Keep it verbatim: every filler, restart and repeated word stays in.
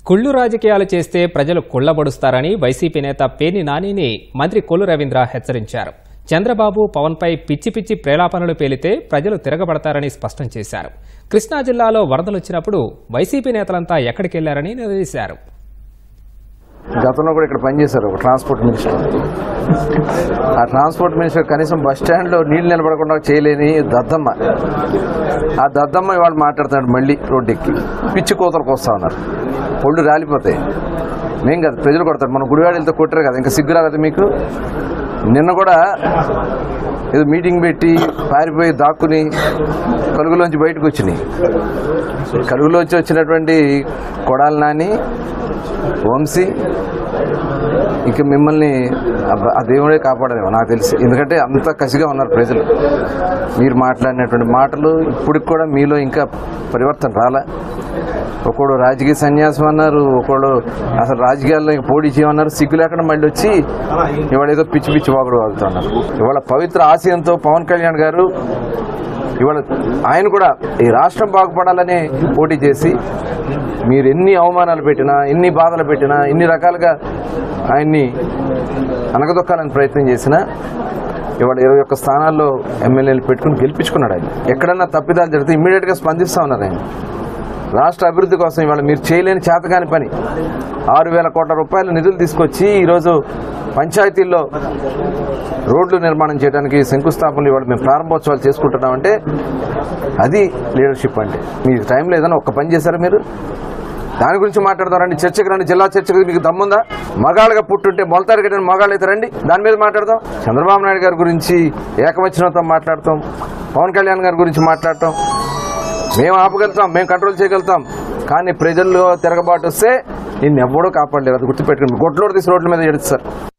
కుళ్ళు రాజకీయాలు చేస్తే ప్రజలు కుళ్లబడుస్తారని వైసీపీ నేత పేర్ని నానిని మంత్రి కొల్లు రవీంద్ర హెచ్చరించారు. చంద్రబాబు పవన్పై పిచ్చి పిచ్చి ప్రేలాపనలు పేలితే ప్రజలు తిరగబడతారని స్పష్టం చేశారు. కృష్ణా జిల్లాలో వరదలొచ్చినప్పుడు వైసీపీ నేతలంతా ఎక్కడికెళ్లారని నిలదీశారు. గతంలో కూడా ఇక్కడ పనిచేశారు ఒక ట్రాన్స్పోర్ట్ మినిస్టర్. ఆ ట్రాన్స్పోర్ట్ మినిస్టర్ కనీసం బస్ స్టాండ్లో నీళ్లు నిలబడకుండా చేయలేని దద్దమ్మ. ఆ దద్దమ్మ ఇవాళ మాట్లాడుతున్నాడు మళ్ళీ రోడ్డు ఎక్కి పిచ్చి కోతలకు వస్తా ఉన్నారు. ఒళ్ళు రాలిపోతాయి. మేం కాదు, ప్రజలు కొడతారు. మనం గుడివాడలతో కొట్టారు కదా, ఇంకా సిగ్గు రాలేదు మీకు? నిన్న కూడా ఏదో మీటింగ్ పెట్టి పారిపోయి దాక్కుని కలుగులోంచి బయటకు వచ్చినాయి. కలుగులోంచి వచ్చినటువంటి కొడాల నాని, వంశీ, ఇక మిమ్మల్ని ఆ దేవుడే కాపాడదేమో నాకు తెలిసి. ఎందుకంటే అంత కసిగా ఉన్నారు ప్రజలు. మీరు మాట్లాడినటువంటి మాటలు ఇప్పటికి కూడా మీలో ఇంకా పరివర్తన రాలే. ఒకడు రాజకీయ సన్యాసం అన్నారు, ఒకడు అసలు రాజకీయాల్లో పోటీ చేయమన్నారు. సిగ్గు లేకుండా మళ్ళీ వచ్చి ఇవాళ ఏదో పిచ్చి పిచ్చి వాగుడు వాగుతున్నారు. ఇవాళ పవిత్ర ఆశయంతో పవన్ కళ్యాణ్ గారు ఇవాళ ఆయన కూడా ఈ రాష్ట్రం బాగుపడాలని పోటీ చేసి మీరు ఎన్ని అవమానాలు పెట్టినా, ఎన్ని బాధలు పెట్టినా, ఎన్ని రకాలుగా ఆయన్ని అనగదొక్కాలని ప్రయత్నం చేసినా ఇవాళ ఇరవై ఒక్క స్థానాల్లో ఎమ్మెల్యేలు పెట్టుకుని గెలిపించుకున్నాడు. ఆయన ఎక్కడన్నా తప్పిదాలు జరిగితే ఇమ్మీడియట్గా స్పందిస్తూ ఉన్నారు. ఆయన రాష్ట్ర అభివృద్ధి కోసం ఇవాళ మీరు చేయలేని చేతగాని పని ఆరు వేల కోట్ల రూపాయల నిధులు తీసుకొచ్చి ఈరోజు పంచాయతీల్లో రోడ్లు నిర్మాణం చేయడానికి శంకుస్థాపనలు ఇవాళ మేము ప్రారంభోత్సవాలు చేసుకుంటున్నామంటే అది లీడర్షిప్. అంటే మీ టైంలో ఏదైనా ఒక్క పని చేశారా మీరు? దాని గురించి మాట్లాడతారండి. చర్చకు రండి, జిల్లా చర్చకు మీకు దమ్ముందా? మగాళ్ళగా పుట్టుంటే మొలతారు కట్టిన మగాళ్ళు అయితే రండి, దాని మీద మాట్లాడతాం. చంద్రబాబు నాయుడు గారి గురించి ఏకవచనంతో మాట్లాడతాం, పవన్ కళ్యాణ్ గారి గురించి మాట్లాడతాం. మేము ఆపగలుగుతాం, మేము కంట్రోల్ చేయగలుగుతాం. కానీ ప్రజల్లో తిరగబాటు వస్తే నిన్నెవ్వడూ కాపాడలేరు. అది గుర్తుపెట్టుకుని గొడ్లోడు తీసి రోడ్ల మీద ఎడుస్తారు.